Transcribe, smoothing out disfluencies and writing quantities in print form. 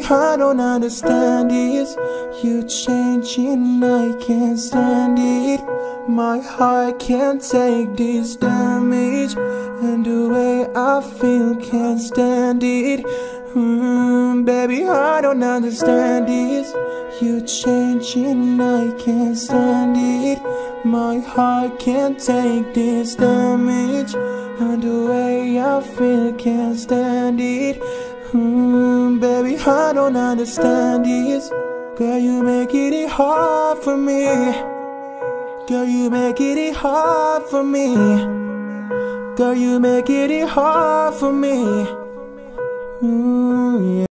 I don't understand this. You changing, I can't stand it. My heart can't take this damage, and the way I feel can't stand it. Baby, I don't understand this. You changing, I can't stand it. My heart can't take this damage, and the way I feel can't stand it. Baby, I don't understand this. Girl, you make it hard for me. Girl, you make it hard for me. Girl, you make it hard for me. Yeah.